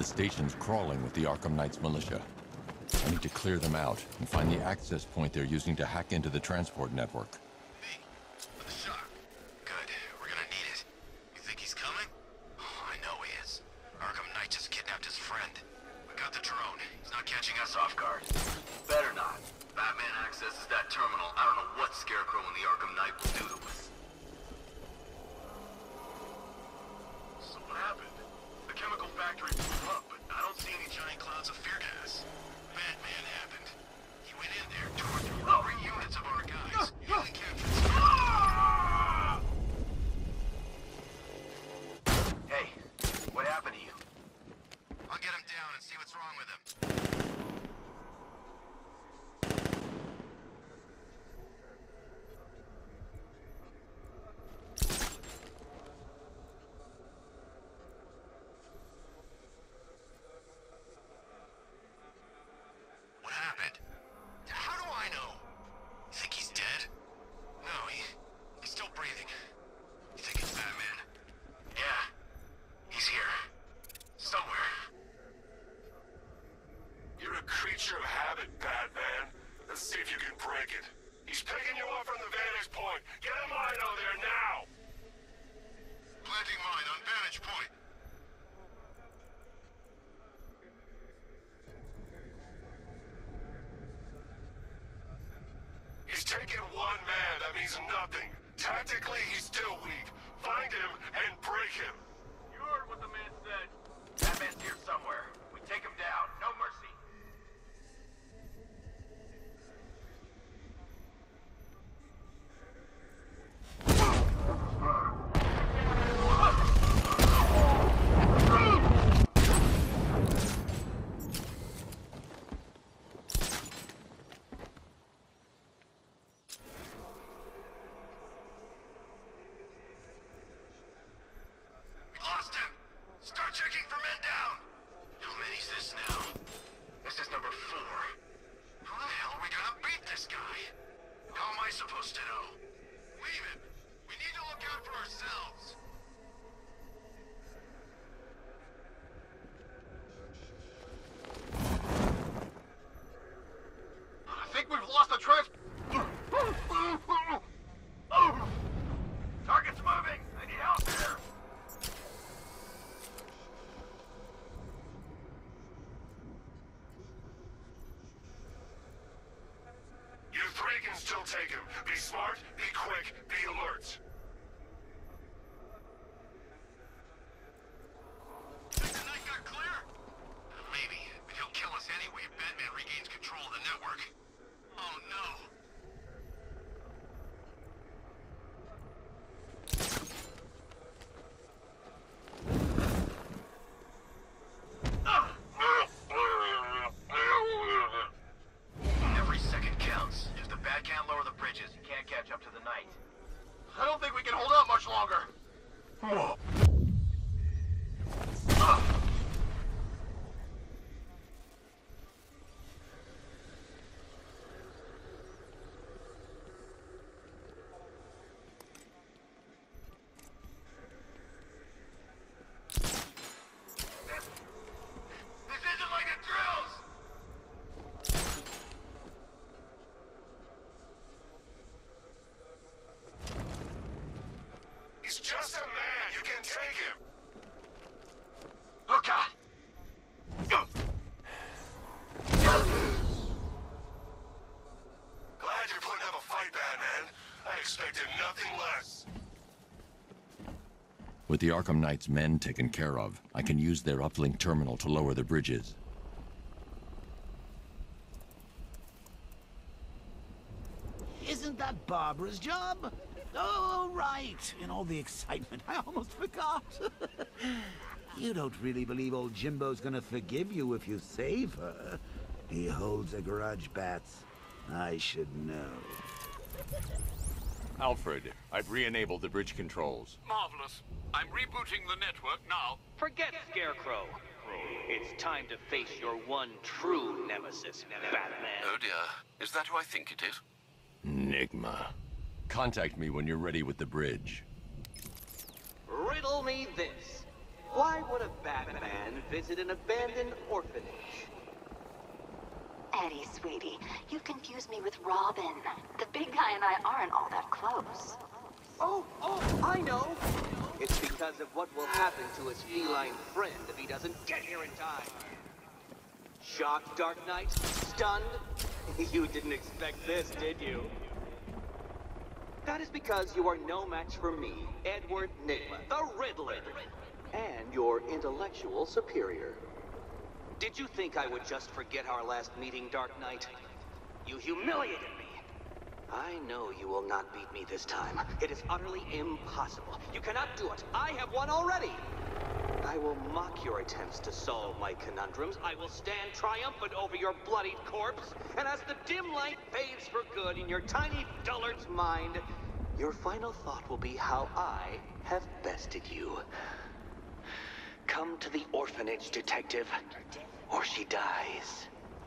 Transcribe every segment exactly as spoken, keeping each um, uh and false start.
The station's crawling with the Arkham Knight's militia. I need to clear them out and find the access point they're using to hack into the transport network. Me? For the shock. Good. We're gonna need it. You think he's coming? Oh, I know he is. Arkham Knight just kidnapped his friend. We got the drone. He's not catching us off guard. Better not. Batman accesses that terminal. I don't know what Scarecrow and the Arkham Knight will do to us. So what happened? The chemical factory blew up, but I don't see any giant clouds of fear gas. Batman happened. He went in there, tore through three units of our guys. He only captured some. Hey, what happened to you? I'll get him down and see what's wrong with him. Taking one man, that means nothing. Tactically, he's still weak. Find him and break him. You heard what the man said. That man's here somewhere. We take him down. No mercy. Still take him. Be smart, be quick, be alert. Think the night got clear? Maybe, but he'll kill us anyway if Batman regains control of the network. Oh no. Every second counts. If the Bat can't lower the bridges, he can't catch up to the Knight. I don't think we can hold up much longer. Whoa. Ah. He's just a man. You can take him. Oh, God. Glad you're putting up a fight, Batman. I expected nothing less. With the Arkham Knight's men taken care of, I can use their uplink terminal to lower the bridges. Isn't that Barbara's job? Oh, right. In all the excitement, I almost forgot. You don't really believe old Jimbo's gonna forgive you if you save her. He holds a grudge, Bats. I should know. Alfred, I've re-enabled the bridge controls. Marvelous. I'm rebooting the network now. Forget Scarecrow. It's time to face your one true nemesis, Batman. Oh dear. Is that who I think it is? Enigma. Contact me when you're ready with the bridge. Riddle me this. Why would a Batman visit an abandoned orphanage? Eddie, sweetie, you confused me with Robin. The big guy and I aren't all that close. Oh, oh, I know! It's because of what will happen to his feline friend if he doesn't get here in time. Shocked, Dark Knight? Stunned? You didn't expect this, did you? That is because you are no match for me, Edward Nygma, the Riddler, and your intellectual superior. Did you think I would just forget our last meeting, Dark Knight? You humiliated me. I know you will not beat me this time. It is utterly impossible. You cannot do it. I have won already. I will mock your attempts to solve my conundrums. I will stand triumphant over your bloodied corpse. And as the dim light fades for good in your tiny dullard's mind, your final thought will be how I have bested you. Come to the orphanage, detective, or she dies.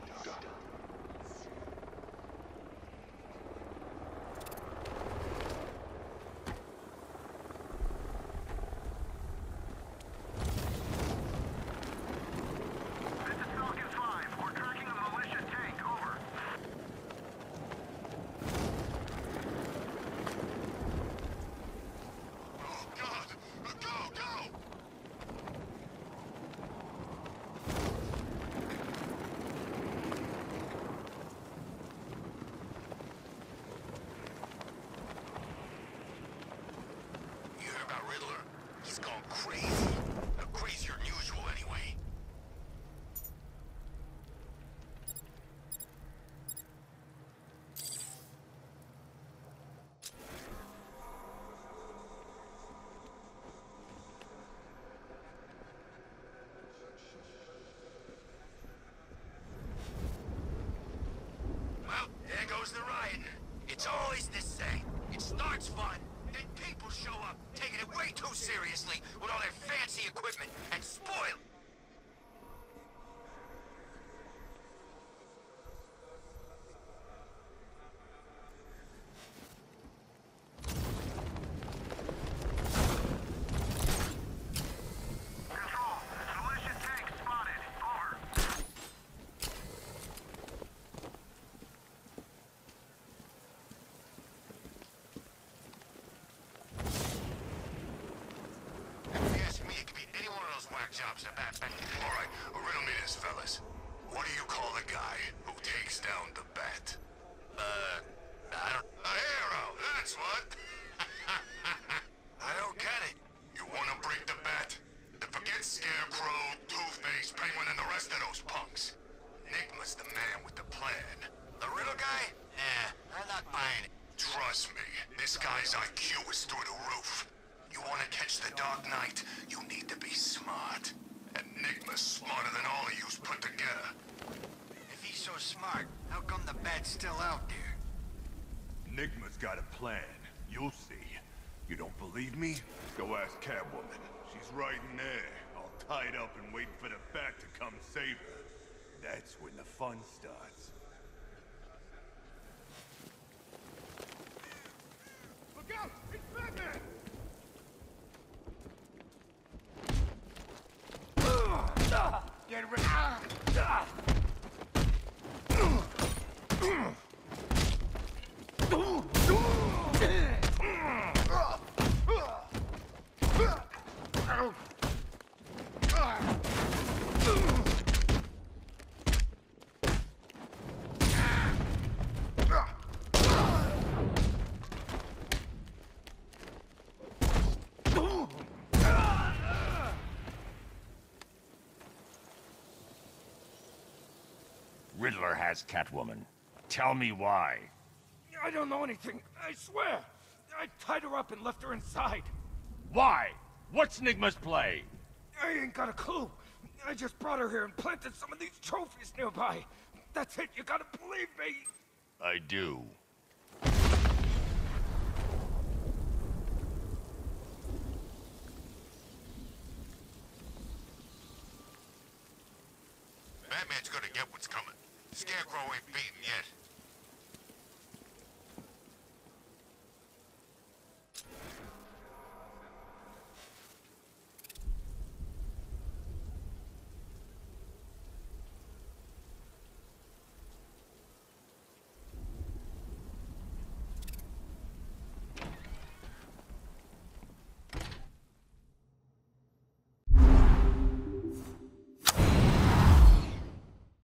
The riot. It's always the same. It starts fun, then people show up, taking it way too seriously with all their fancy equipment, and spoil. Jobs at that. All right, riddle me this, fellas. What do you call the guy who takes down the bat? Uh, I don't... A hero, that's what. I don't get it. You want to break the bat? Then forget Scarecrow, Two-Face, Penguin, and the rest of those punks. Nygma's the man with the plan. The riddle guy? Eh, I'm not buying it. Trust me, this guy's I Q is through the roof. You want to catch the Dark Knight, you need to be smart. And Nygma's smarter than all of yous put together. If he's so smart, how come the bat's still out there? Nygma's got a plan. You'll see. You don't believe me? Go ask Catwoman. She's right in there, all tied up and waiting for the bat to come save her. That's when the fun starts. Look out! It's Batman! Get rid of... Riddler has Catwoman. Tell me why. I don't know anything, I swear. I tied her up and left her inside. Why? What's Nygma's play? I ain't got a clue. I just brought her here and planted some of these trophies nearby. That's it, you gotta believe me. I do. Batman's gonna get what's coming. Scarecrow ain't beaten yet.